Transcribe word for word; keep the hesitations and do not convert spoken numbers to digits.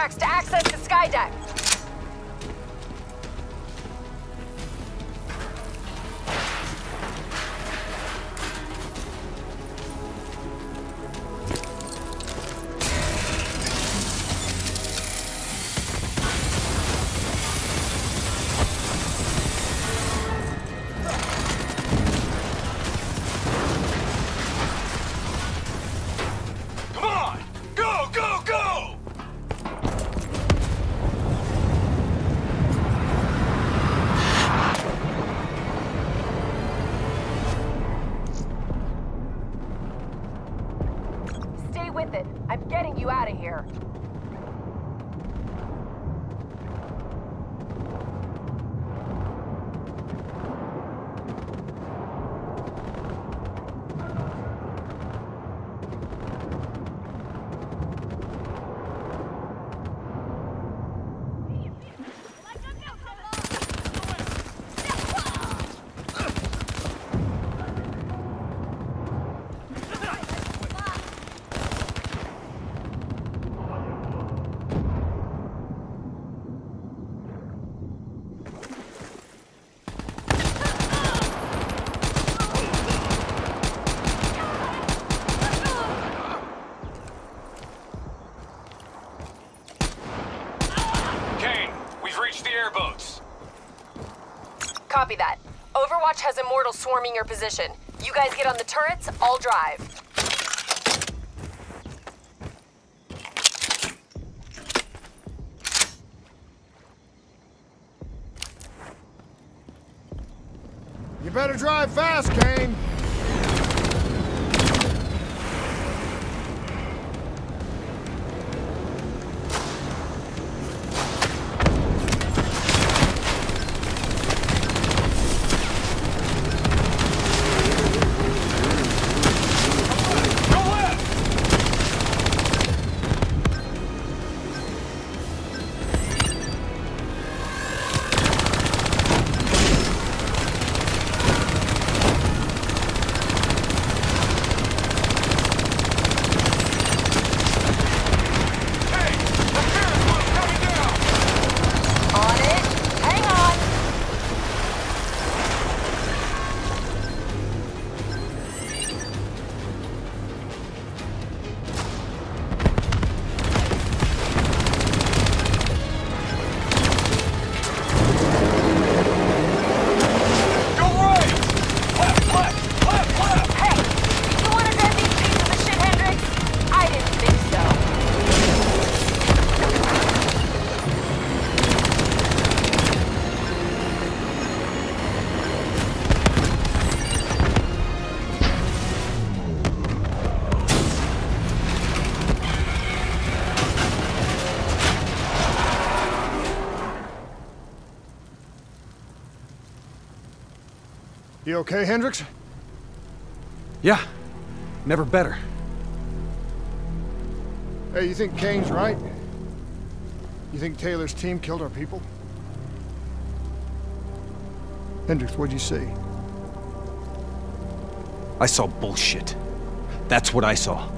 tracks to access the skydeck. With it. I'm getting you out of here. Copy that. Overwatch has Immortals swarming your position. You guys get on the turrets, I'll drive. You better drive fast, Kane. You okay, Hendricks? Yeah. Never better. Hey, you think Kane's right? You think Taylor's team killed our people? Hendricks, what'd you see? I saw bullshit. That's what I saw.